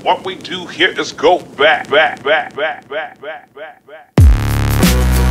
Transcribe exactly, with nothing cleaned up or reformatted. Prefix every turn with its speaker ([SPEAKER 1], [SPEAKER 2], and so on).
[SPEAKER 1] What we do here is go back, back, back, back, back, back, back, back.